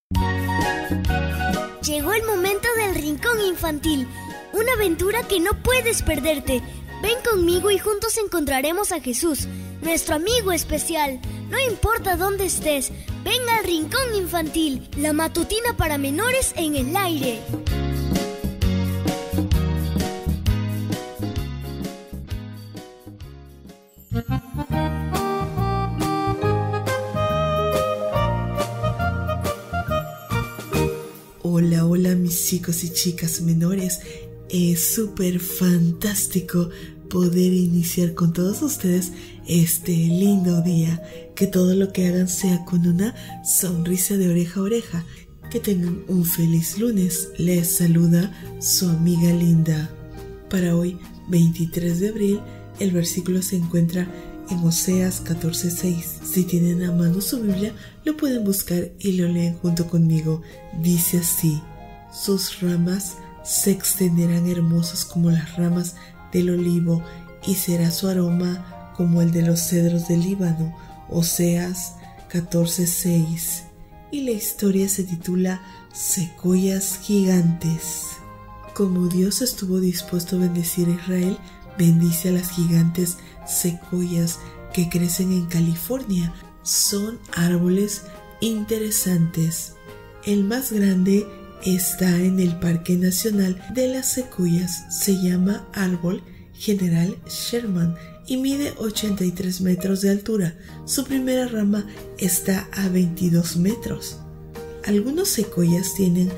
Llegó el momento del Rincón Infantil, una aventura que no puedes perderte. Ven conmigo y juntos encontraremos a Jesús, nuestro amigo especial. No importa dónde estés, ven al Rincón Infantil, la matutina para menores en el aire. Hola, hola mis chicos y chicas menores. Es súper fantástico poder iniciar con todos ustedes este lindo día. Que todo lo que hagan sea con una sonrisa de oreja a oreja. Que tengan un feliz lunes. Les saluda su amiga Linda. Para hoy, 23 de abril, el versículo se encuentra en Oseas 14:6. Si tienen a mano su Biblia, lo pueden buscar y lo leen junto conmigo. Dice así: sus ramas se extenderán hermosas como las ramas del olivo, y será su aroma como el de los cedros del Líbano. Oseas 14:6. Y la historia se titula Secuoyas gigantes. Como Dios estuvo dispuesto a bendecir a Israel, bendice a las gigantes secuoyas que crecen en California. Son árboles interesantes. El más grande está en el Parque Nacional de las Secuoyas. Se llama Árbol General Sherman y mide 83 metros de altura. Su primera rama está a 22 metros. Algunos secuoyas tienen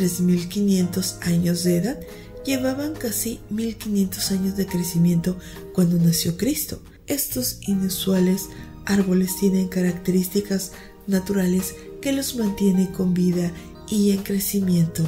3.500 años de edad. Llevaban casi 1.500 años de crecimiento cuando nació Cristo. Estos inusuales árboles tienen características naturales que los mantienen con vida y en crecimiento.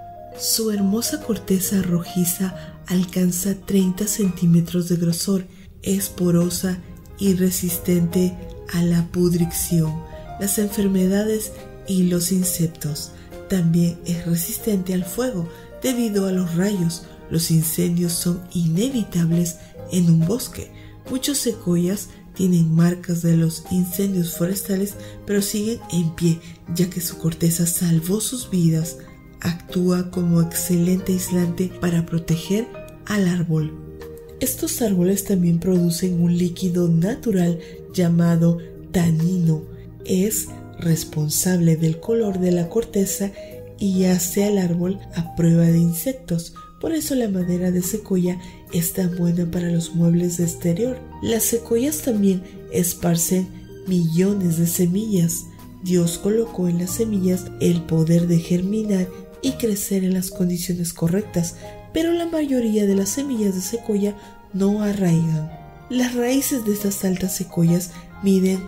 Su hermosa corteza rojiza alcanza 30 centímetros de grosor. Es porosa y resistente a la pudrición, las enfermedades y los insectos. También es resistente al fuego debido a los rayos. Los incendios son inevitables en un bosque. Muchos secuoyas tienen marcas de los incendios forestales, pero siguen en pie, ya que su corteza salvó sus vidas. Actúa como excelente aislante para proteger al árbol. Estos árboles también producen un líquido natural llamado tanino. Es responsable del color de la corteza y hace al árbol a prueba de insectos. Por eso la madera de secuoya es tan buena para los muebles de exterior. Las secuoyas también esparcen millones de semillas. Dios colocó en las semillas el poder de germinar y crecer en las condiciones correctas, pero la mayoría de las semillas de secuoya no arraigan. Las raíces de estas altas secuoyas miden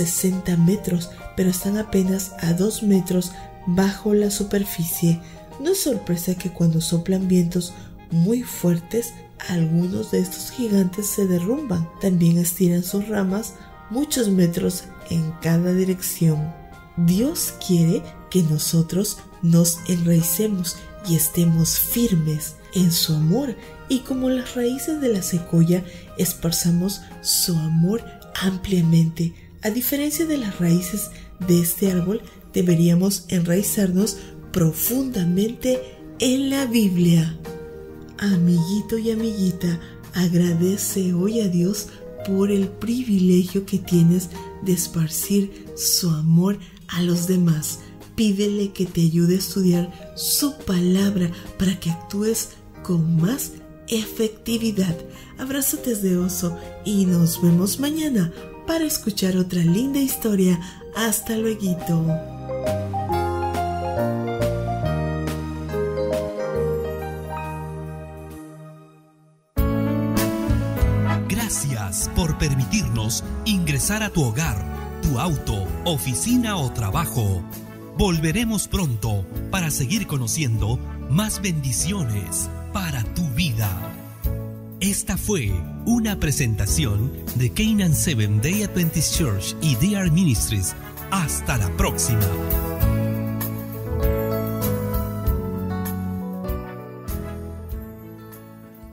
60 metros, pero están apenas a 2 metros bajo la superficie. No es sorpresa que cuando soplan vientos muy fuertes, algunos de estos gigantes se derrumban. También estiran sus ramas muchos metros en cada dirección. Dios quiere que nosotros nos enraicemos y estemos firmes en su amor, y como las raíces de la secuoya, esparzamos su amor ampliamente. A diferencia de las raíces de este árbol, deberíamos enraizarnos profundamente en la Biblia. Amiguito y amiguita, agradece hoy a Dios por el privilegio que tienes de esparcir su amor a los demás. Pídele que te ayude a estudiar su palabra para que actúes con más efectividad. Abrázate de oso y nos vemos mañana para escuchar otra linda historia. Hasta luego. Gracias por permitirnos ingresar a tu hogar, tu auto, oficina o trabajo. Volveremos pronto para seguir conociendo más bendiciones para tu vida. Esta fue una presentación de Canaan Seventh Day Adventist Church y DR Ministries. Hasta la próxima.